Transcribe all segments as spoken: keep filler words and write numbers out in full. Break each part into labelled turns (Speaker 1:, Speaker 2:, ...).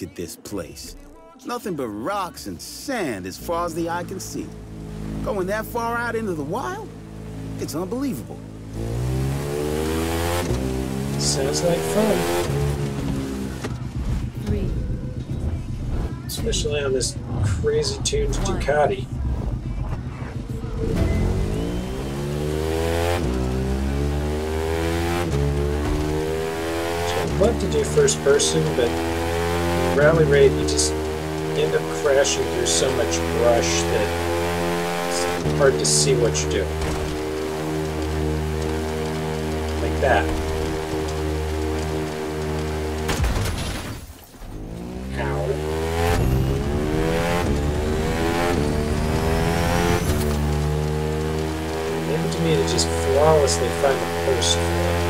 Speaker 1: Look at this place. Nothing but rocks and sand as far as the eye can see. Going that far out into the wild? It's unbelievable.
Speaker 2: Sounds like fun.
Speaker 3: Three.
Speaker 2: Especially on this crazy tuned Ducati. So I'd love to do first person, but in Rally Raid you just end up crashing through so much brush that it's hard to see what you're doing. Like that. Ow. Leave it to me to just flawlessly find the post for it.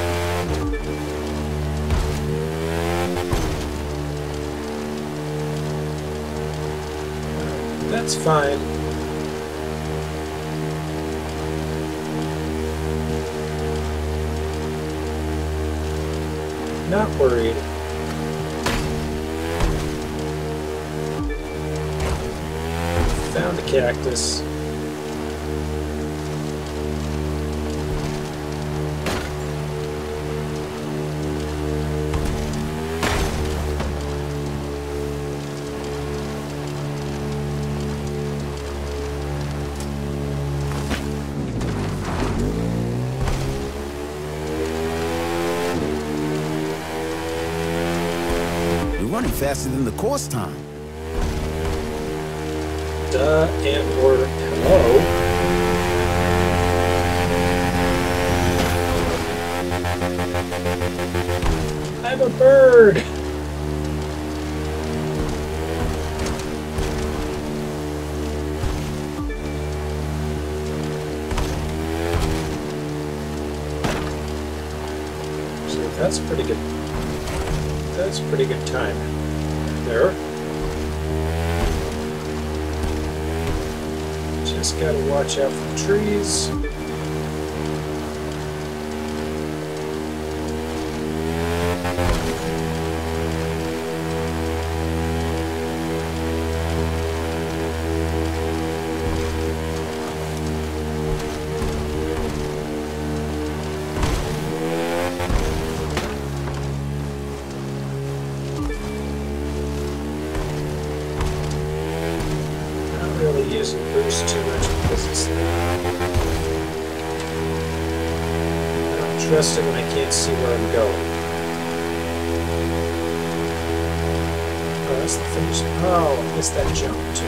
Speaker 2: That's fine. Not worried. Found a cactus.
Speaker 1: Running faster than the course time.
Speaker 2: Duh and or hello. I'm a bird. So that's pretty good. That's a pretty good time there. Just gotta watch out for the trees. Using boost too much because it's I don't trust it when I can't see where I'm going. Oh, that's the finish. Oh, I missed that jump too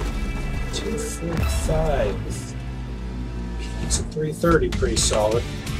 Speaker 2: bad. two forty-five. It's a three thirty, pretty solid.